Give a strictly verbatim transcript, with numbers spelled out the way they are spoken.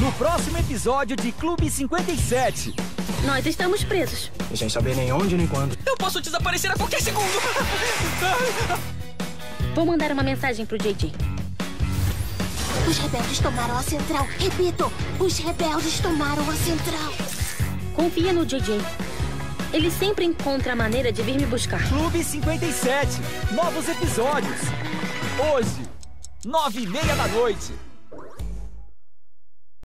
No próximo episódio de Clube cinquenta e sete. Nós estamos presos. E sem saber nem onde nem quando. Eu posso desaparecer a qualquer segundo. Vou mandar uma mensagem pro J J. Os rebeldes tomaram a central. Repito, os rebeldes tomaram a central. Confia no J J. Ele sempre encontra a maneira de vir me buscar. Clube cinquenta e sete. Novos episódios. Hoje, nove e meia da noite.